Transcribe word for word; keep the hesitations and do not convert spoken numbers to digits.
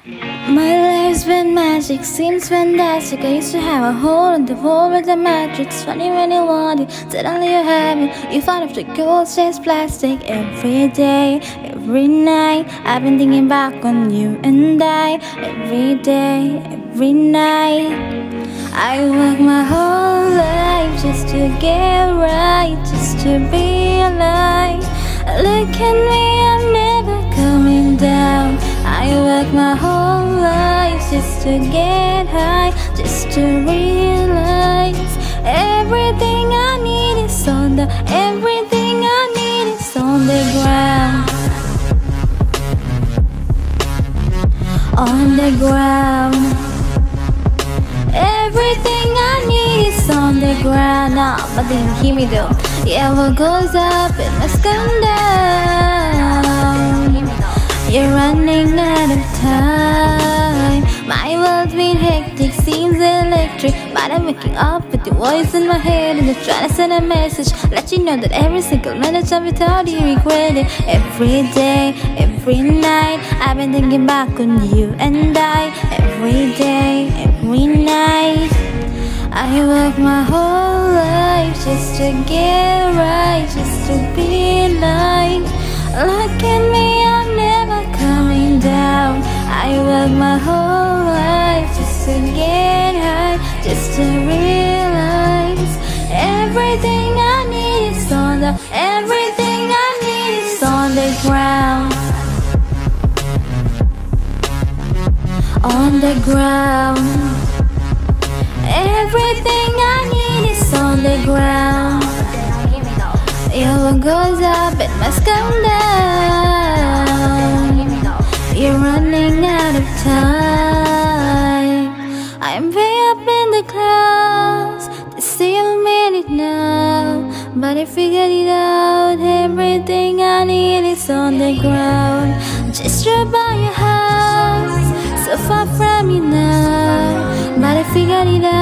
My life's been magic, seems fantastic. I used to have a hole in the wall with the matrix. Funny when you want it, suddenly you have it. You found if the gold stays plastic. Every day, every night, I've been thinking back on you and I. Every day, every night, I work my whole life just to get right, just to be alive. Look at me, I'm never coming down. I work my whole life just to get high, just to realize everything I need is on the, everything I need is on the ground. On the ground. Everything I need is on the ground now, but then hear me though. Yeah, what goes up, it must come down. You're running out of time. My world's been hectic, seems electric, but I'm waking up with your voice in my head and just trying to send a message, let you know that every single minute of without you regret it. Every day, every night, I've been thinking back on you and I. Every day, every night, I work my whole life just to get right, just to be alive. Look at me, I'm never coming down. I work my whole life just to get high, just to realize everything I need is on the, everything I need is on the ground. On the ground. Everything I need is on the ground. Yeah, what goes up, it must come down. You're running out of time. I'm way up in the clouds. They say I made it now, but I figured it out. Everything I need is on the ground. Just drove by your house, so far from you now, but I figured it out.